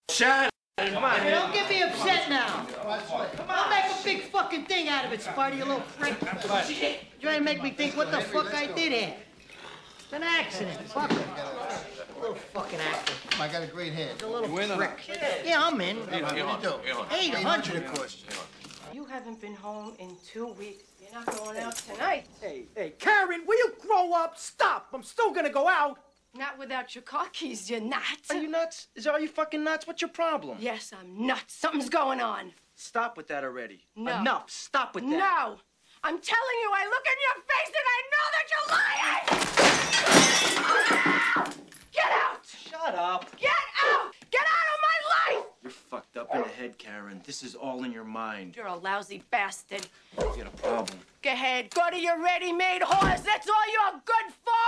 Shut up. Come on. Hey, don't get me upset now. I'll make a big fucking thing out of it, Sparty, you little prick. You're trying to make me think what the fuck I did here. It's an accident. Fuck it. Little fucking actor. I got a great head. A little prick. Yeah, I'm in. 800. Of course. You haven't been home in 2 weeks. You're not going out tonight. Hey, Karen, will you grow up? Stop. I'm still gonna go out. Not without your car keys, you're not. Are you nuts? Are you fucking nuts? What's your problem? Yes, I'm nuts. Something's going on. Stop with that already. No. Enough. Stop with that. No. I'm telling you, I look in your face and I know that you're lying! Get out! Shut up. Get out! Get out of my life! You're fucked up in the head, Karen. This is all in your mind. You're a lousy bastard. You got a problem. Go ahead, go to your ready-made horse. That's all you're good for!